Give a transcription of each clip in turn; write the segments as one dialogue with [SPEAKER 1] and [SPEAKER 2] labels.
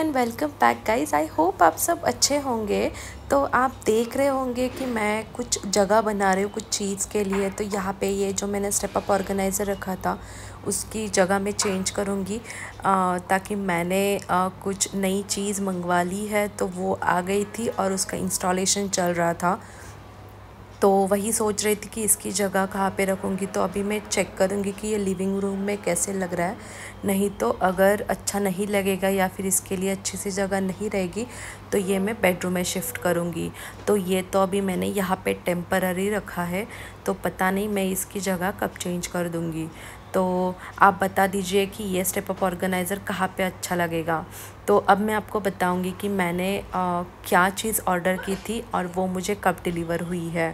[SPEAKER 1] Everyone, welcome back guys. I hope आप सब अच्छे होंगे। तो आप देख रहे होंगे कि मैं कुछ जगह बना रही हूँ कुछ चीज़ के लिए। तो यहाँ पे ये जो मैंने स्टेप अप ऑर्गेनाइज़र रखा था उसकी जगह मैं चेंज करूँगी, ताकि मैंने कुछ नई चीज़ मंगवा ली है तो वो आ गई थी और उसका इंस्टॉलेशन चल रहा था। तो वही सोच रही थी कि इसकी जगह कहाँ पे रखूँगी। तो अभी मैं चेक करूँगी कि ये लिविंग रूम में कैसे लग रहा है। नहीं तो अगर अच्छा नहीं लगेगा या फिर इसके लिए अच्छी सी जगह नहीं रहेगी तो ये मैं बेडरूम में शिफ्ट करूँगी। तो ये तो अभी मैंने यहाँ पे टेम्पररी रखा है, तो पता नहीं मैं इसकी जगह कब चेंज कर दूँगी। तो आप बता दीजिए कि ये स्टेप अप ऑर्गेनाइज़र कहाँ पे अच्छा लगेगा। तो अब मैं आपको बताऊंगी कि मैंने क्या चीज़ ऑर्डर की थी और वो मुझे कब डिलीवर हुई है।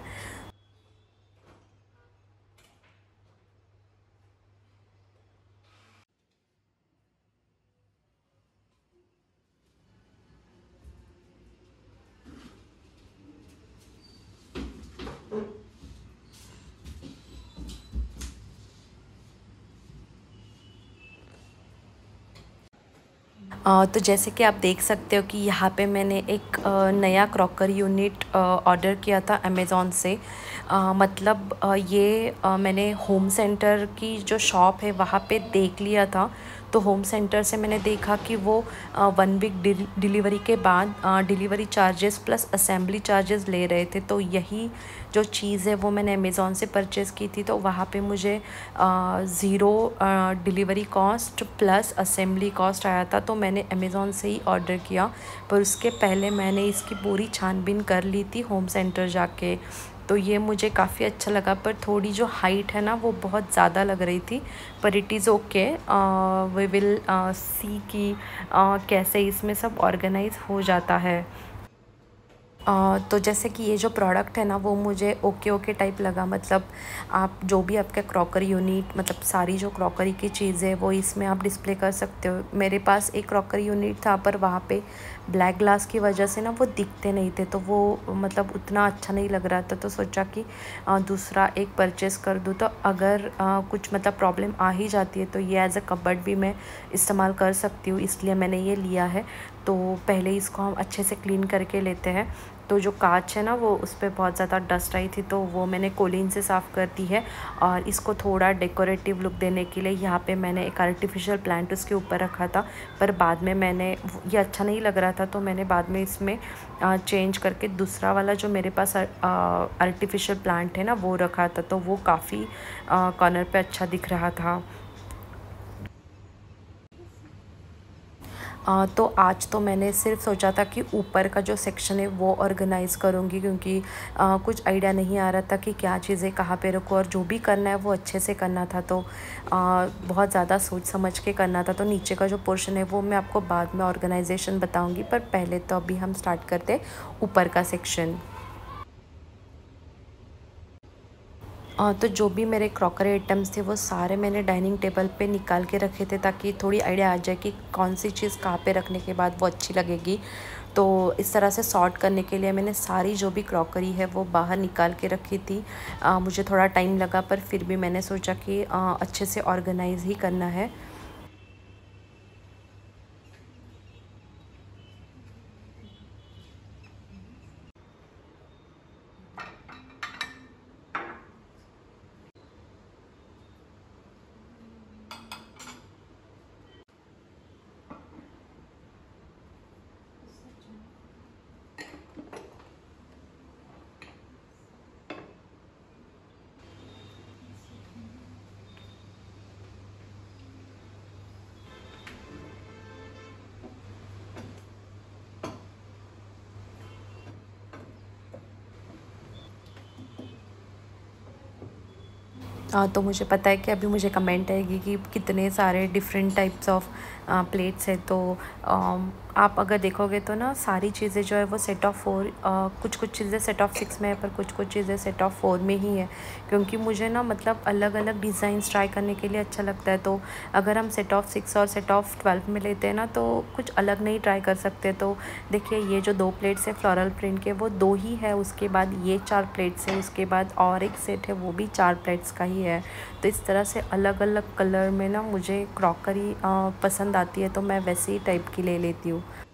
[SPEAKER 1] तो जैसे कि आप देख सकते हो कि यहाँ पे मैंने एक नया क्रॉकर यूनिट ऑर्डर किया था अमेज़ॉन से। मतलब ये मैंने होम सेंटर की जो शॉप है वहाँ पे देख लिया था। तो होम सेंटर से मैंने देखा कि वो 1 वीक डिलीवरी के बाद delivery charges plus assembly charges ले रहे थे। तो यही जो चीज़ है वो मैंने अमेज़ॉन से परचेज़ की थी। तो वहाँ पे मुझे zero delivery cost plus assembly cost आया था। तो मैंने अमेज़ॉन से ही ऑर्डर किया, पर उसके पहले मैंने इसकी पूरी छानबीन कर ली थी होम सेंटर जाके। तो ये मुझे काफ़ी अच्छा लगा, पर थोड़ी जो हाइट है ना वो बहुत ज़्यादा लग रही थी। पर it is okay, we will see कि कैसे इसमें सब ऑर्गेनाइज हो जाता है। तो जैसे कि ये जो प्रोडक्ट है ना वो मुझे ओके ओके टाइप लगा। मतलब आप जो भी आपका क्रॉकरी यूनिट, मतलब सारी जो क्रॉकरी की चीज़ें है वो इसमें आप डिस्प्ले कर सकते हो। मेरे पास एक क्रॉकरी यूनिट था पर वहाँ पे ब्लैक ग्लास की वजह से ना वो दिखते नहीं थे, तो वो मतलब उतना अच्छा नहीं लग रहा था। तो सोचा कि दूसरा एक परचेज़ कर दूँ। तो अगर कुछ मतलब प्रॉब्लम आ ही जाती है तो ये एज़ अ कबर्ड भी मैं इस्तेमाल कर सकती हूँ, इसलिए मैंने ये लिया है। तो पहले इसको हम अच्छे से क्लीन करके लेते हैं। तो जो कांच है ना वो उस पर बहुत ज़्यादा डस्ट आई थी, तो वो मैंने कोलिन से साफ़ कर दी है। और इसको थोड़ा डेकोरेटिव लुक देने के लिए यहाँ पे मैंने एक आर्टिफिशियल प्लांट उसके ऊपर रखा था। पर बाद में मैंने ये अच्छा नहीं लग रहा था, तो मैंने बाद में इसमें चेंज करके दूसरा वाला जो मेरे पास आर्टिफिशियल प्लांट है ना वो रखा था। तो वो काफ़ी कॉर्नर पे अच्छा दिख रहा था। तो आज तो मैंने सिर्फ सोचा था कि ऊपर का जो सेक्शन है वो ऑर्गेनाइज़ करूँगी, क्योंकि कुछ आइडिया नहीं आ रहा था कि क्या चीज़ें कहाँ पे रखूँ, और जो भी करना है वो अच्छे से करना था। तो बहुत ज़्यादा सोच समझ के करना था। तो नीचे का जो पोर्शन है वो मैं आपको बाद में ऑर्गेनाइजेशन बताऊँगी, पर पहले तो अभी हम स्टार्ट करते हैं ऊपर का सेक्शन। तो जो भी मेरे क्रॉकरी आइटम्स थे वो सारे मैंने डाइनिंग टेबल पे निकाल के रखे थे, ताकि थोड़ी आइडिया आ जाए कि कौन सी चीज़ कहाँ पे रखने के बाद वो अच्छी लगेगी। तो इस तरह से सॉर्ट करने के लिए मैंने सारी जो भी क्रॉकरी है वो बाहर निकाल के रखी थी। मुझे थोड़ा टाइम लगा, पर फिर भी मैंने सोचा कि अच्छे से ऑर्गेनाइज़ ही करना है। तो मुझे पता है कि अभी मुझे कमेंट आएगी कि कितने सारे डिफरेंट टाइप्स ऑफ प्लेट्स है। तो आप अगर देखोगे तो ना सारी चीज़ें जो है वो सेट ऑफ 4, कुछ कुछ चीज़ें सेट ऑफ 6 में है, पर कुछ कुछ चीज़ें सेट ऑफ 4 में ही है। क्योंकि मुझे ना मतलब अलग अलग डिज़ाइंस ट्राई करने के लिए अच्छा लगता है। तो अगर हम सेट ऑफ 6 और सेट ऑफ 12 में लेते हैं ना तो कुछ अलग नहीं ट्राई कर सकते। तो देखिए ये जो 2 प्लेट्स है फ्लोरल प्रिंट के वो 2 ही है, उसके बाद ये 4 प्लेट्स है, उसके बाद और एक सेट है वो भी 4 प्लेट्स का ही है। तो इस तरह से अलग अलग कलर में ना मुझे क्रॉकरी पसंद आती है, तो मैं वैसे ही टाइप की ले लेती हूँ।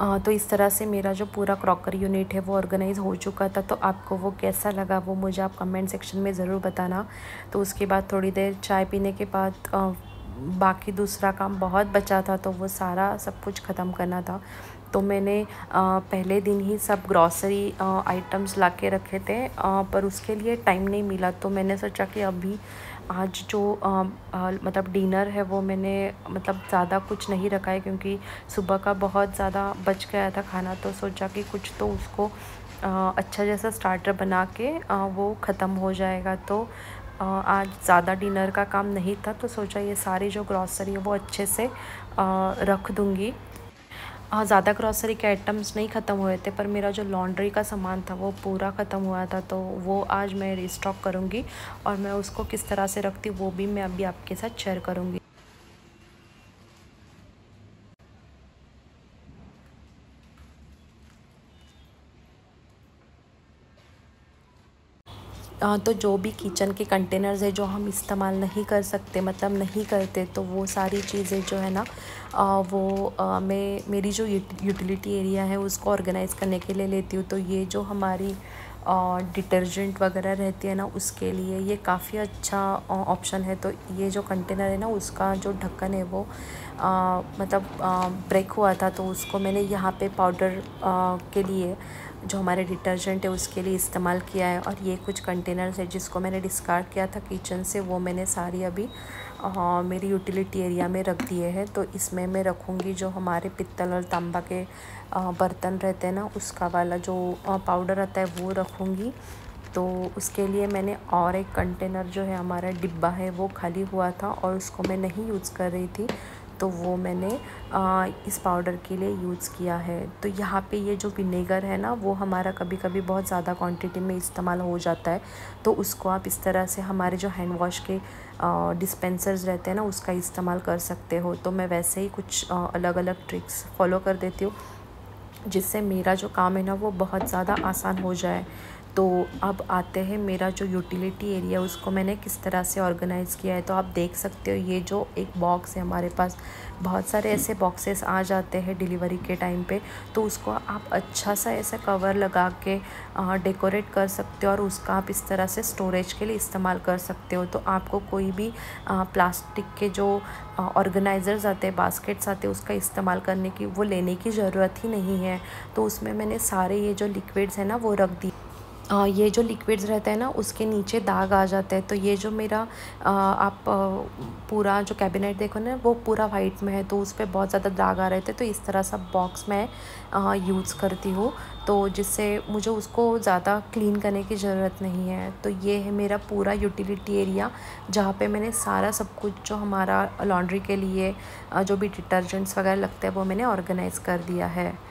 [SPEAKER 1] तो इस तरह से मेरा जो पूरा क्रॉकरी यूनिट है वो ऑर्गेनाइज़ हो चुका था। तो आपको वो कैसा लगा वो मुझे आप कमेंट सेक्शन में ज़रूर बताना। तो उसके बाद थोड़ी देर चाय पीने के बाद बाकी दूसरा काम बहुत बचा था, तो वो सारा सब कुछ ख़त्म करना था। तो मैंने पहले दिन ही सब ग्रॉसरी आइटम्स ला के रखे थे, पर उसके लिए टाइम नहीं मिला। तो मैंने सोचा कि अभी आज जो मतलब डिनर है वो मैंने मतलब ज़्यादा कुछ नहीं रखा है, क्योंकि सुबह का बहुत ज़्यादा बच गया था खाना। तो सोचा कि कुछ तो उसको अच्छा जैसा स्टार्टर बना के वो ख़त्म हो जाएगा। तो आज ज़्यादा डिनर का काम नहीं था, तो सोचा ये सारी जो ग्रॉसरी है वो अच्छे से रख दूँगी। ज़्यादा ग्रॉसरी के आइटम्स नहीं ख़त्म हुए थे, पर मेरा जो लॉन्ड्री का सामान था वो पूरा ख़त्म हुआ था। तो वो आज मैं रिस्टॉक करूँगी और मैं उसको किस तरह से रखती हूँ वो भी मैं अभी आपके साथ शेयर करूँगी। तो जो भी किचन के कंटेनर्स है जो हम इस्तेमाल नहीं कर सकते, मतलब नहीं करते, तो वो सारी चीज़ें जो है ना वो मैं मेरी जो यूटिलिटी एरिया है उसको ऑर्गेनाइज़ करने के लिए लेती हूँ। तो ये जो हमारी डिटर्जेंट वगैरह रहती है ना उसके लिए ये काफ़ी अच्छा ऑप्शन है। तो ये जो कंटेनर है ना उसका जो ढक्कन है वो मतलब ब्रेक हुआ था, तो उसको मैंने यहाँ पे पाउडर के लिए जो हमारे डिटर्जेंट है उसके लिए इस्तेमाल किया है। और ये कुछ कंटेनर्स है जिसको मैंने डिस्कार्ड किया था किचन से, वो मैंने सारी अभी मेरी यूटिलिटी एरिया में रख दिए हैं। तो इसमें मैं रखूँगी जो हमारे पित्तल और तांबा के बर्तन रहते हैं ना उसका वाला जो पाउडर आता है वो रखूँगी। तो उसके लिए मैंने और एक कंटेनर जो है हमारा डिब्बा है वो खाली हुआ था और उसको मैं नहीं यूज़ कर रही थी, तो वो मैंने इस पाउडर के लिए यूज़ किया है। तो यहाँ पे ये जो विनेगर है ना वो हमारा कभी कभी बहुत ज़्यादा क्वांटिटी में इस्तेमाल हो जाता है, तो उसको आप इस तरह से हमारे जो हैंड वॉश के डिस्पेंसर्स रहते हैं ना उसका इस्तेमाल कर सकते हो। तो मैं वैसे ही कुछ अलग अलग ट्रिक्स फॉलो कर देती हूँ जिससे मेरा जो काम है ना वो बहुत ज़्यादा आसान हो जाए। तो अब आते हैं मेरा जो यूटिलिटी एरिया उसको मैंने किस तरह से ऑर्गेनाइज़ किया है। तो आप देख सकते हो ये जो एक बॉक्स है, हमारे पास बहुत सारे ऐसे बॉक्सेस आ जाते हैं डिलीवरी के टाइम पे, तो उसको आप अच्छा सा ऐसे कवर लगा के डेकोरेट कर सकते हो और उसका आप इस तरह से स्टोरेज के लिए इस्तेमाल कर सकते हो। तो आपको कोई भी प्लास्टिक के जो ऑर्गेनाइज़र्स आते हैं, बास्केट्स आते हैं, उसका इस्तेमाल करने की वो लेने की ज़रूरत ही नहीं है। तो उसमें मैंने सारे ये जो लिक्विड्स हैं ना वो रख दिए। ये जो लिक्विड्स रहता है ना उसके नीचे दाग आ जाते हैं। तो ये जो मेरा आप पूरा जो कैबिनेट देखो ना वो पूरा वाइट में है, तो उस पर बहुत ज़्यादा दाग आ रहे थे। तो इस तरह सा बॉक्स मैं यूज़ करती हूँ, तो जिससे मुझे उसको ज़्यादा क्लीन करने की ज़रूरत नहीं है। तो ये है मेरा पूरा यूटिलिटी एरिया जहाँ पे मैंने सारा सब कुछ जो हमारा लॉन्ड्री के लिए जो भी डिटर्जेंट्स वगैरह लगते हैं वो मैंने ऑर्गेनाइज़ कर दिया है।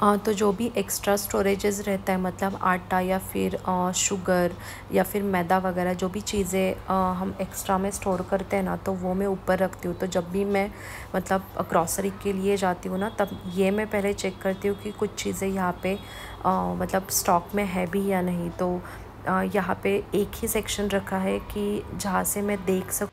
[SPEAKER 1] तो जो भी एक्स्ट्रा स्टोरेजेस रहता है, मतलब आटा या फिर शुगर या फिर मैदा वगैरह जो भी चीज़ें हम एक्स्ट्रा में स्टोर करते हैं ना, तो वो मैं ऊपर रखती हूँ। तो जब भी मैं मतलब ग्रॉसरी के लिए जाती हूँ ना, तब ये मैं पहले चेक करती हूँ कि कुछ चीज़ें यहाँ पे मतलब स्टॉक में है भी या नहीं। तो यहाँ पे एक ही सेक्शन रखा है कि जहाँ से मैं देख सकूँ।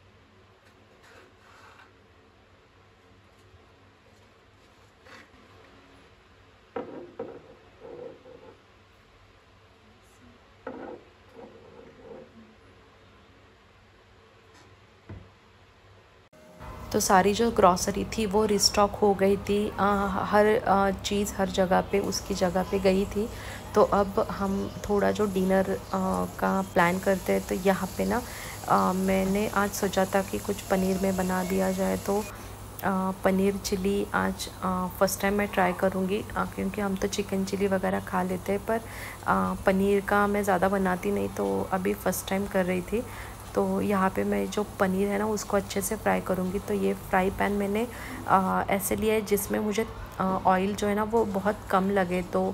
[SPEAKER 1] तो सारी जो ग्रॉसरी थी वो रिस्टॉक हो गई थी। हर चीज़ हर जगह पे उसकी जगह पे गई थी। तो अब हम थोड़ा जो डिनर का प्लान करते हैं, तो यहाँ पे ना मैंने आज सोचा था कि कुछ पनीर में बना दिया जाए। तो पनीर चिली आज फ़र्स्ट टाइम मैं ट्राई करूँगी, क्योंकि हम तो चिकन चिली वगैरह खा लेते हैं, पर पनीर का मैं ज़्यादा बनाती नहीं, तो अभी फ़र्स्ट टाइम कर रही थी। तो यहाँ पे मैं जो पनीर है ना उसको अच्छे से फ्राई करूँगी। तो ये फ्राई पैन मैंने ऐसे लिया है जिसमें मुझे ऑयल जो है ना वो बहुत कम लगे। तो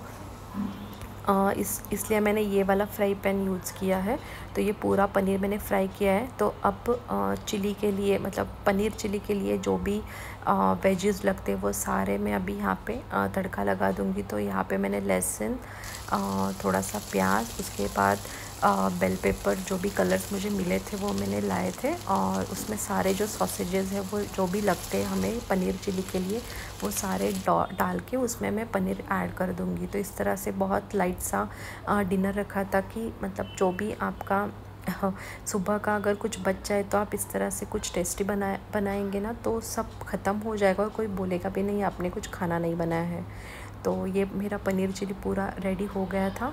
[SPEAKER 1] इसलिए मैंने ये वाला फ्राई पैन यूज़ किया है। तो ये पूरा पनीर मैंने फ्राई किया है। तो अब चिली के लिए, मतलब पनीर चिली के लिए जो भी वेजेस लगते हैं वो सारे मैं अभी यहाँ पे तड़का लगा दूँगी। तो यहाँ पे मैंने लहसुन, थोड़ा सा प्याज, उसके बाद बेल पेपर, जो भी कलर्स मुझे मिले थे वो मैंने लाए थे, और उसमें सारे जो सॉसेजेस हैं वो जो भी लगते हैं हमें पनीर चिली के लिए, वो सारे डाल के उसमें मैं पनीर ऐड कर दूँगी। तो इस तरह से बहुत लाइट सा डिनर रखा था कि मतलब जो भी आपका सुबह का अगर कुछ बच जाए तो आप इस तरह से कुछ टेस्टी बनाएंगे ना, तो सब ख़त्म हो जाएगा और कोई बोलेगा भी नहीं आपने कुछ खाना नहीं बनाया है। तो ये मेरा पनीर चिली पूरा रेडी हो गया था।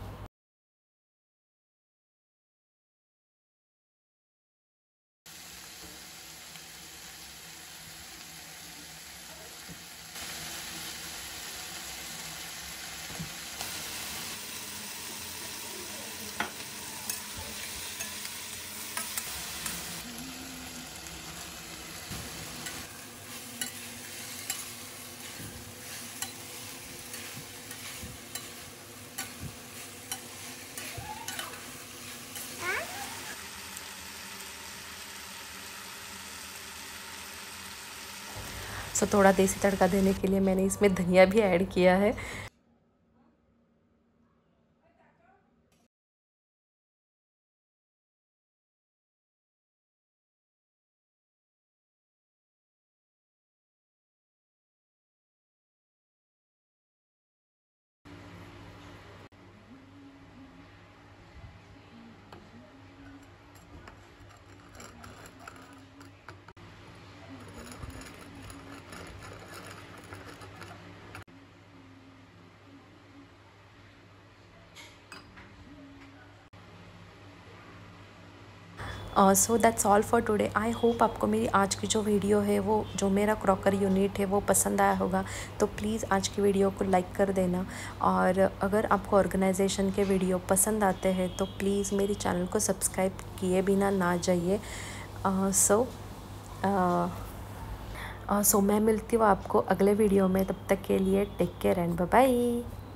[SPEAKER 1] सो थोड़ा देसी तड़का देने के लिए मैंने इसमें धनिया भी ऐड किया है। So that's all for today. I hope आपको मेरी आज की जो वीडियो है, वो जो मेरा क्रॉकरी यूनिट है वो पसंद आया होगा। तो प्लीज़ आज की वीडियो को लाइक कर देना, और अगर आपको ऑर्गेनाइजेशन के वीडियो पसंद आते हैं तो प्लीज़ मेरे चैनल को सब्सक्राइब किए बिना ना जाइए। सो मैं मिलती हूँ आपको अगले वीडियो में। तब तक के लिए take care and bye bye.